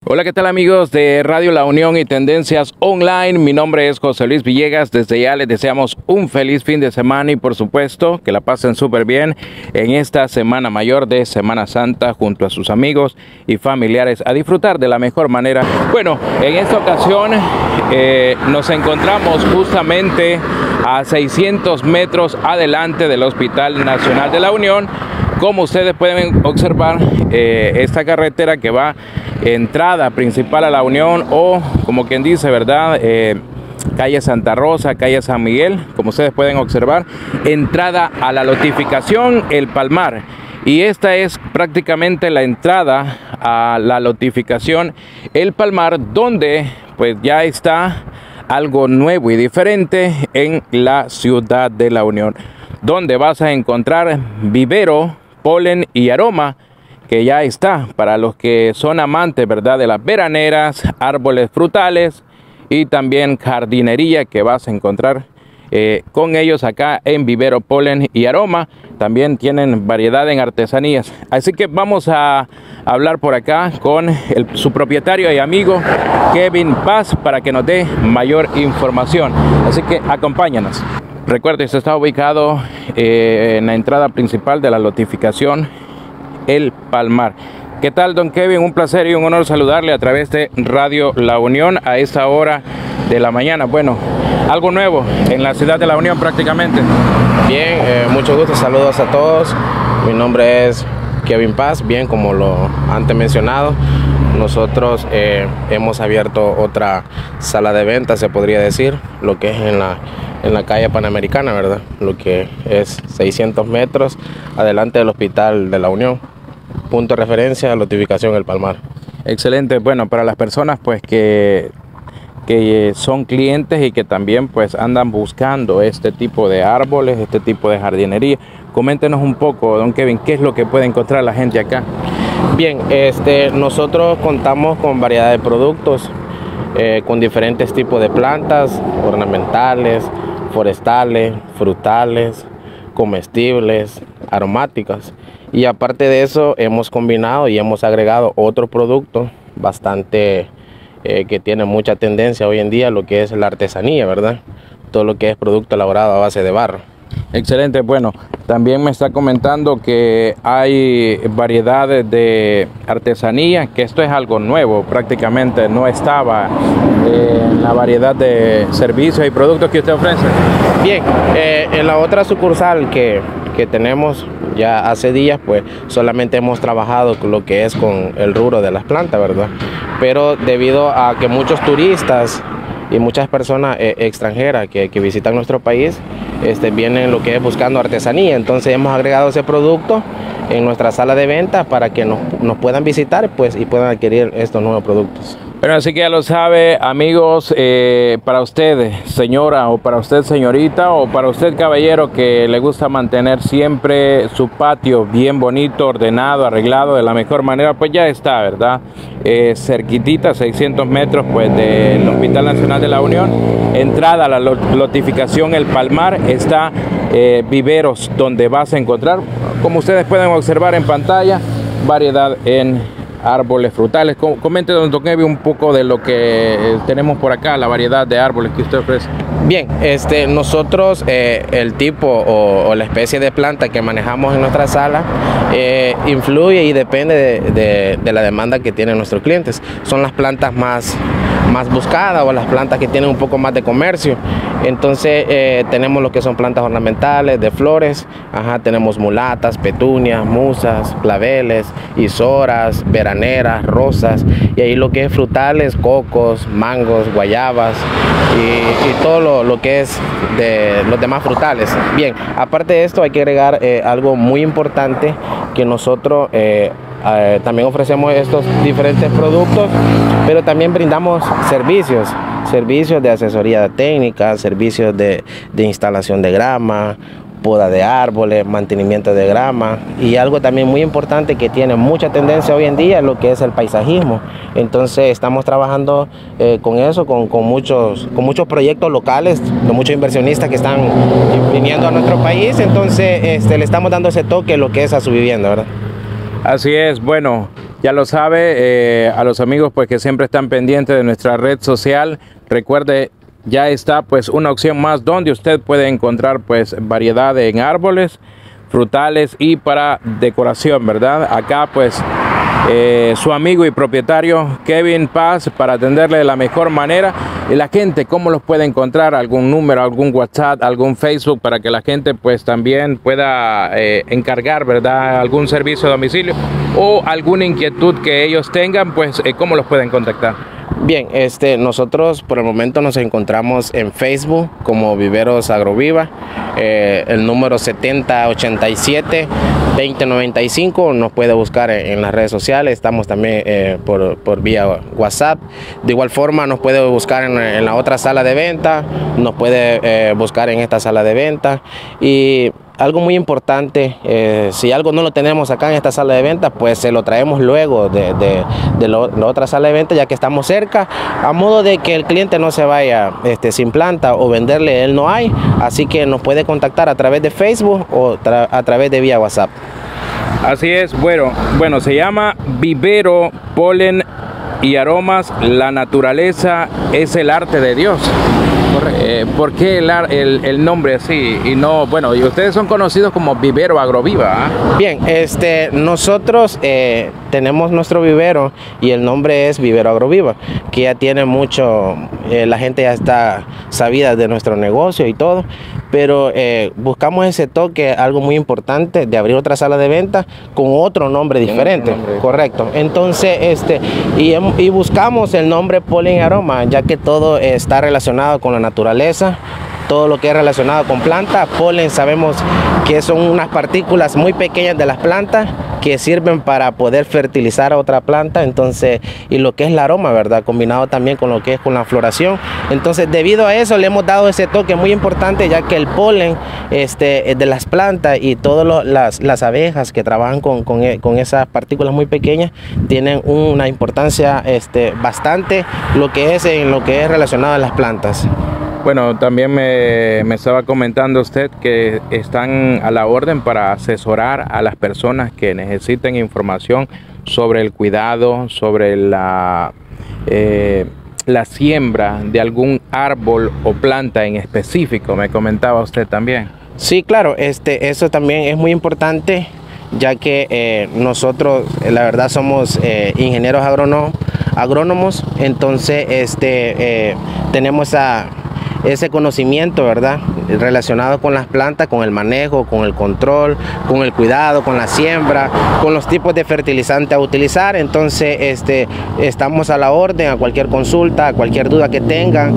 Hola, ¿qué tal amigos de Radio La Unión y Tendencias Online? Mi nombre es José Luis Villegas. Desde ya les deseamos un feliz fin de semana y por supuesto que la pasen súper bien en esta Semana Mayor de Semana Santa junto a sus amigos y familiares a disfrutar de la mejor manera. Bueno, en esta ocasión nos encontramos justamente a 600 metros adelante del Hospital Nacional de la Unión. Como ustedes pueden observar, esta carretera que va entrada principal a la Unión, o como quien dice, ¿verdad? Calle Santa Rosa, calle San Miguel, como ustedes pueden observar, entrada a la lotificación El Palmar. Y esta es prácticamente la entrada a la lotificación El Palmar, donde pues ya está algo nuevo y diferente en la ciudad de la Unión, donde vas a encontrar vivero, polen y aroma, que ya está para los que son amantes, ¿verdad?, de las veraneras, árboles frutales y también jardinería, que vas a encontrar con ellos acá en Vivero, Polen y Aroma. También tienen variedad en artesanías. Así que vamos a hablar por acá con su propietario y amigo Kevin Paz para que nos dé mayor información. Así que acompáñanos. Recuerde, se está ubicado en la entrada principal de la lotificación El Palmar. ¿Qué tal, don Kevin? Un placer y un honor saludarle a través de Radio La Unión a esta hora de la mañana. Bueno, algo nuevo en la ciudad de La Unión prácticamente. Bien, mucho gusto, saludos a todos. Mi nombre es Kevin Paz, bien, como lo antes mencionado. Nosotros hemos abierto otra sala de venta, se podría decir, lo que es en la calle Panamericana, ¿verdad? Lo que es 600 metros adelante del Hospital de la Unión. Punto de referencia, lotificación El Palmar. Excelente. Bueno, para las personas pues que son clientes y que también pues andan buscando este tipo de árboles, este tipo de jardinería, coméntenos un poco, don Kevin, ¿qué es lo que puede encontrar la gente acá? Bien, nosotros contamos con variedad de productos, con diferentes tipos de plantas ornamentales, forestales, frutales, comestibles, aromáticas. Y aparte de eso hemos combinado y hemos agregado otro producto bastante que tiene mucha tendencia hoy en día, lo que es la artesanía, ¿verdad? Todo lo que es producto elaborado a base de barro. Excelente. Bueno, también me está comentando que hay variedades de artesanía, que esto es algo nuevo, prácticamente no estaba en la variedad de servicios y productos que usted ofrece. Bien, en la otra sucursal que tenemos ya hace días, pues solamente hemos trabajado con lo que es con el rubro de las plantas, ¿verdad? Pero debido a que muchos turistas y muchas personas extranjeras que visitan nuestro país vienen lo que es buscando artesanía, entonces hemos agregado ese producto en nuestra sala de venta para que nos puedan visitar pues, y puedan adquirir estos nuevos productos. Bueno, así que ya lo sabe, amigos, para usted, señora, o para usted, señorita, o para usted, caballero, que le gusta mantener siempre su patio bien bonito, ordenado, arreglado de la mejor manera, pues ya está, ¿verdad? Cerquitita, 600 metros pues del Hospital Nacional de la Unión, entrada a la lotificación El Palmar, está viveros, donde vas a encontrar, como ustedes pueden observar en pantalla, variedad en árboles frutales. Comente, don Kevin, un poco de lo que tenemos por acá, la variedad de árboles que usted ofrece. Bien, nosotros el tipo o la especie de planta que manejamos en nuestra sala influye y depende de la demanda que tienen nuestros clientes. Son las plantas más buscadas o las plantas que tienen un poco más de comercio. Entonces tenemos lo que son plantas ornamentales, de flores, tenemos mulatas, petunias, musas, claveles, isoras, veraneras, rosas, y ahí lo que es frutales, cocos, mangos, guayabas y todo lo que es de los demás frutales. Bien, aparte de esto hay que agregar algo muy importante, que nosotros también ofrecemos estos diferentes productos, pero también brindamos servicios de asesoría técnica, servicios de instalación de grama, poda de árboles, mantenimiento de grama, y algo también muy importante que tiene mucha tendencia hoy en día es lo que es el paisajismo. Entonces estamos trabajando con eso, con muchos proyectos locales, de muchos inversionistas que están viniendo a nuestro país. Entonces le estamos dando ese toque lo que es a su vivienda, ¿verdad? Así es. Bueno, Ya lo sabe, a los amigos pues que siempre están pendientes de nuestra red social, recuerde, ya está pues una opción más donde usted puede encontrar pues variedad en árboles, frutales y para decoración, ¿verdad? Acá pues su amigo y propietario Kevin Paz para atenderle de la mejor manera. Y la gente, ¿cómo los puede encontrar? ¿Algún número, algún WhatsApp, algún Facebook para que la gente pues también pueda encargar, ¿verdad? Algún servicio a domicilio o alguna inquietud que ellos tengan, pues ¿cómo los pueden contactar? Bien, nosotros por el momento nos encontramos en Facebook como Viveros Agroviva, el número 7087-2095, nos puede buscar en las redes sociales, estamos también por vía WhatsApp. De igual forma nos puede buscar en la otra sala de venta, nos puede buscar en esta sala de venta. Y algo muy importante, si algo no lo tenemos acá en esta sala de venta, pues se lo traemos luego de la otra sala de venta, ya que estamos cerca, a modo de que el cliente no se vaya sin planta o venderle él no hay. Así que nos puede contactar a través de Facebook o a través de vía WhatsApp. Así es, bueno, se llama Vivero Polen y Aromas, la naturaleza es el arte de Dios. ¿Por qué el nombre así? Y no, bueno, y ustedes son conocidos como Vivero Agroviva, ¿eh? Bien, nosotros tenemos nuestro vivero y el nombre es Vivero Agroviva, que ya tiene mucho, la gente ya está sabida de nuestro negocio y todo, pero buscamos ese toque, algo muy importante, de abrir otra sala de venta con otro nombre diferente. Correcto. Entonces, y buscamos el nombre Polen y Aroma, ya que todo está relacionado con la naturaleza, todo lo que es relacionado con planta. Polen sabemos que son unas partículas muy pequeñas de las plantas que sirven para poder fertilizar a otra planta, entonces, y lo que es el aroma, ¿verdad? Combinado también con lo que es con la floración. Entonces, debido a eso le hemos dado ese toque muy importante, ya que el polen de las plantas y todas las abejas que trabajan con esas partículas muy pequeñas tienen una importancia bastante lo que es relacionado a las plantas. Bueno, también me estaba comentando usted que están a la orden para asesorar a las personas que necesiten información sobre el cuidado, sobre la siembra de algún árbol o planta en específico, me comentaba usted también. Sí, claro, eso también es muy importante, ya que nosotros, la verdad, somos ingenieros agrónomos, entonces tenemos ese conocimiento, ¿verdad?, relacionado con las plantas, con el manejo, con el control, con el cuidado, con la siembra, con los tipos de fertilizante a utilizar. Entonces estamos a la orden, a cualquier consulta, a cualquier duda que tengan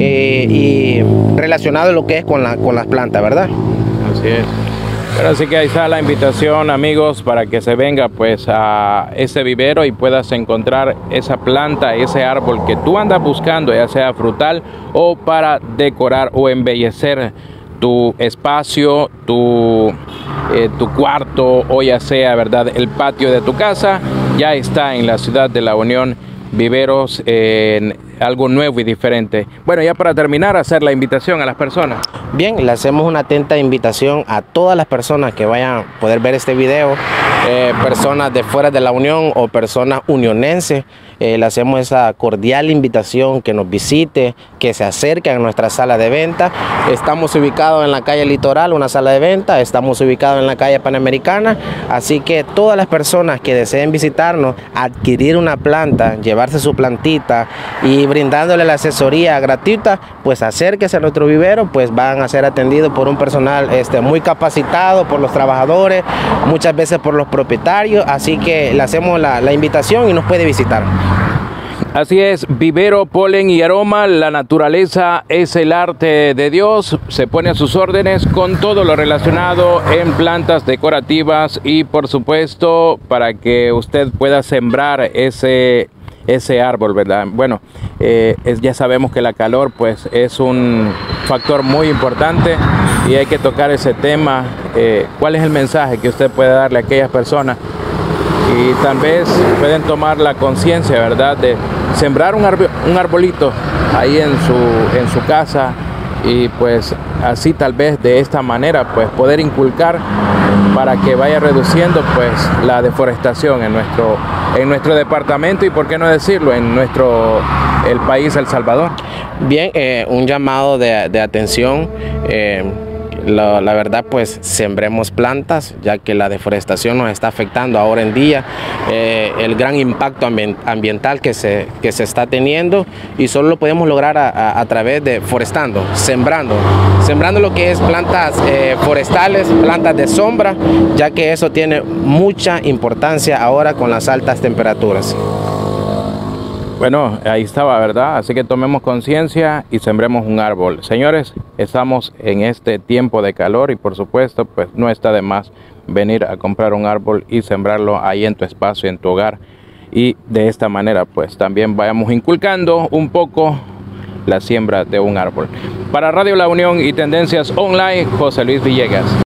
y relacionado a lo que es con las plantas, ¿verdad? Así es. Pero así que ahí está la invitación, amigos, para que se venga pues a ese vivero y puedas encontrar esa planta, ese árbol que tú andas buscando, ya sea frutal o para decorar o embellecer tu espacio, tu cuarto, o ya sea, ¿verdad?, el patio de tu casa. Ya está en la ciudad de La Unión Viveros, en algo nuevo y diferente. Bueno, ya para terminar, hacer la invitación a las personas. Bien, le hacemos una atenta invitación a todas las personas que vayan a poder ver este video, personas de fuera de La Unión o personas unionenses. Le hacemos esa cordial invitación que nos visite, que se acerque a nuestra sala de venta. Estamos ubicados en la calle Litoral, una sala de venta. Estamos ubicados en la calle Panamericana. Así que todas las personas que deseen visitarnos, adquirir una planta, llevarse su plantita y brindándole la asesoría gratuita, pues acérquese a nuestro vivero, pues van a ser atendidos por un personal muy capacitado, por los trabajadores, muchas veces por los propietarios. Así que le hacemos la invitación y nos puede visitar. Así es, Vivero Polen y Aroma, la naturaleza es el arte de Dios. Se pone a sus órdenes con todo lo relacionado en plantas decorativas y por supuesto para que usted pueda sembrar ese árbol, ¿verdad? Bueno, ya sabemos que la calor pues es un factor muy importante y hay que tocar ese tema. ¿Cuál es el mensaje que usted puede darle a aquellas personas? Y tal vez pueden tomar la conciencia, ¿verdad?, de sembrar un arbolito ahí en su casa y pues así tal vez de esta manera pues poder inculcar para que vaya reduciendo pues la deforestación en nuestro departamento y por qué no decirlo en el país El Salvador. Bien, un llamado de atención. La verdad, pues sembremos plantas, ya que la deforestación nos está afectando ahora en día, el gran impacto ambiental que se está teniendo, y solo lo podemos lograr a través de forestando, sembrando lo que es plantas forestales, plantas de sombra, ya que eso tiene mucha importancia ahora con las altas temperaturas. Bueno, ahí estaba, ¿verdad? Así que tomemos conciencia y sembremos un árbol. Señores, estamos en este tiempo de calor y por supuesto, pues no está de más venir a comprar un árbol y sembrarlo ahí en tu espacio, en tu hogar. Y de esta manera, pues también vayamos inculcando un poco la siembra de un árbol. Para Radio La Unión y Tendencias Online, José Luis Villegas.